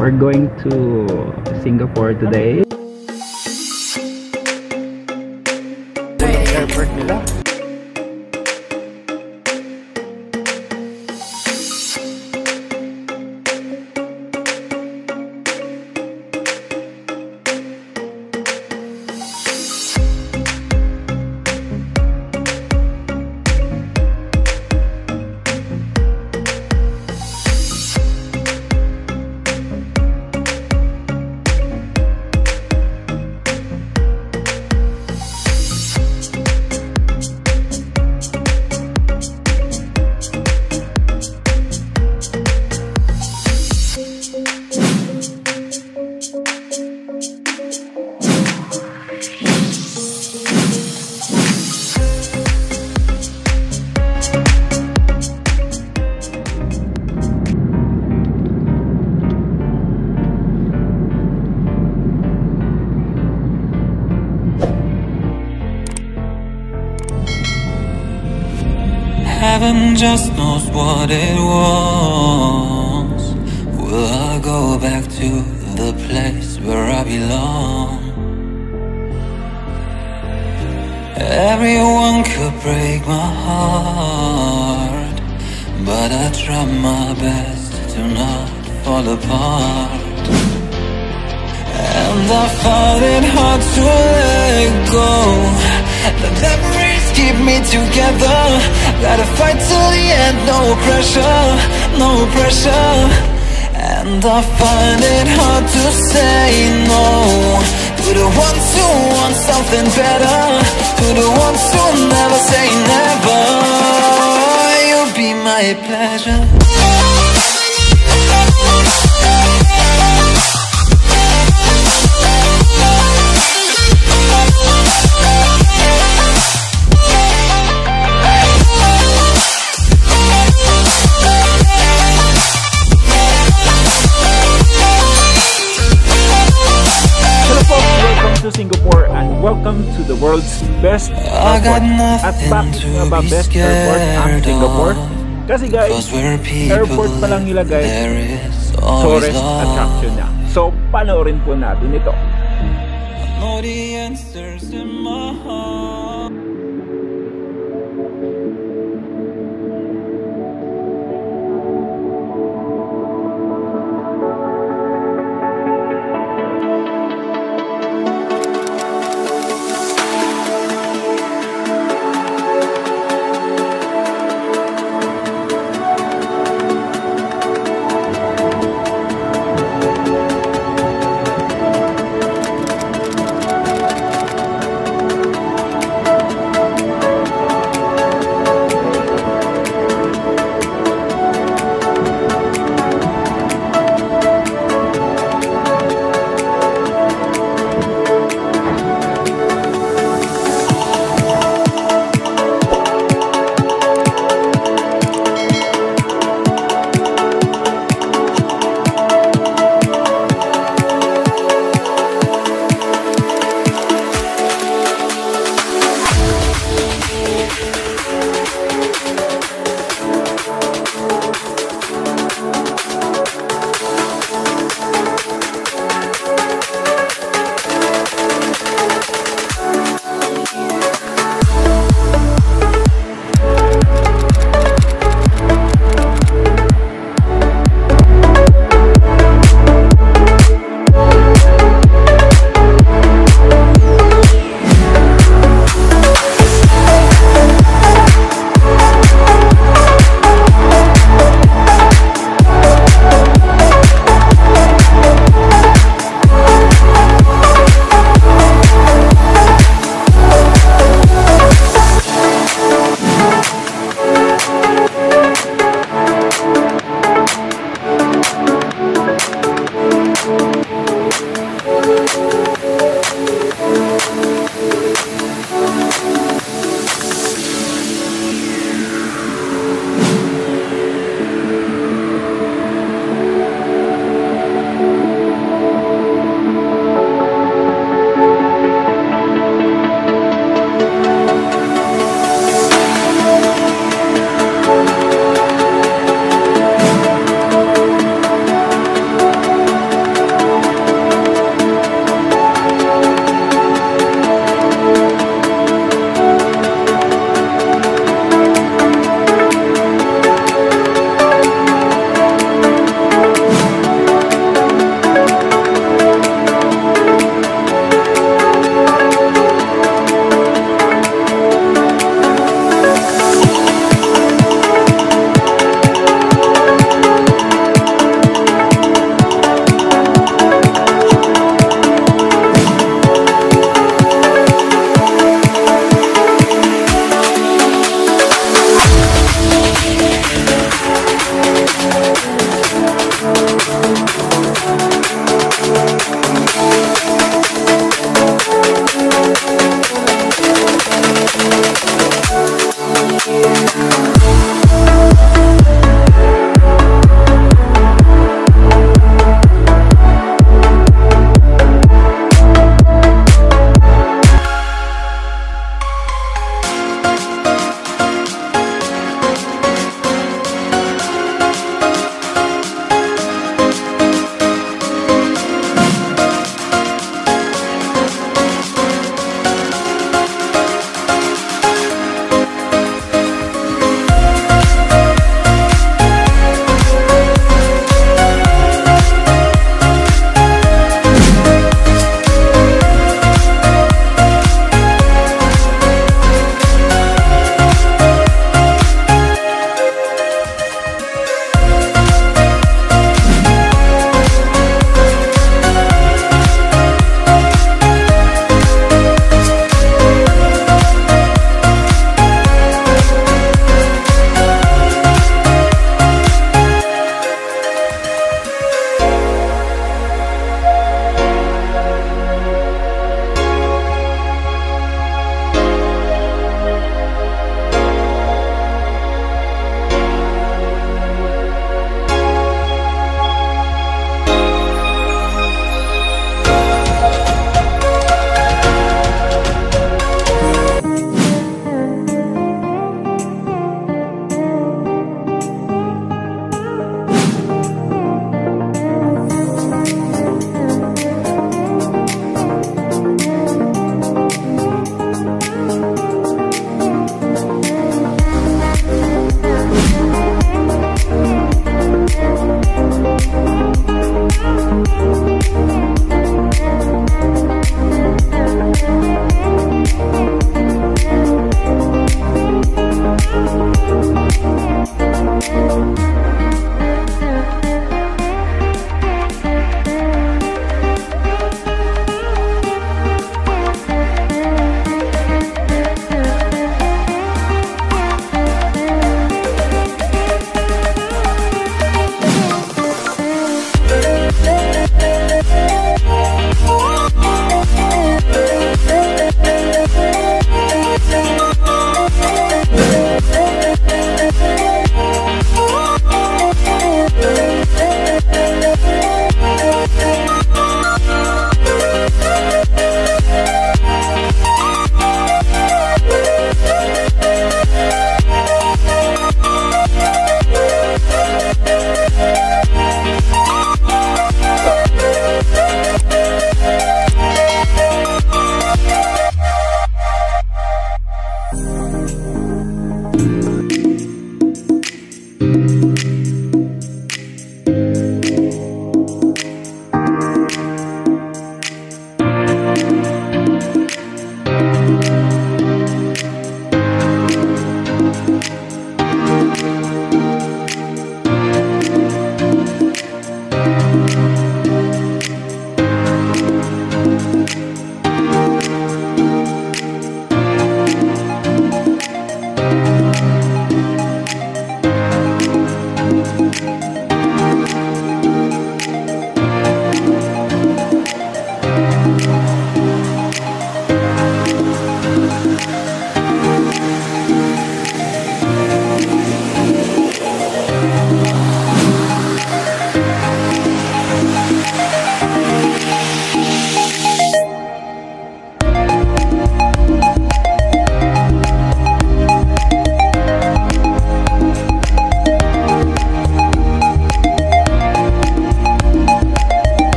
We're going to Singapore today. Airport nila. Heaven just knows what it was. Will I go back to the place where I belong? Everyone could break my heart, but I try my best to not fall apart. And I found it hard to let go. The memories keep me together. Gotta fight till the end, no pressure, no pressure. And I find it hard to say no to the ones who want something better, to the ones who never say never. You'll be my pleasure. To Singapore and welcome to the world's best airport. At bakit nga ba best airport ang Singapore? Kasi guys, airport pa lang nila guys, tourist attraction niya. So panoorin po natin ito. I know the answers in my heart.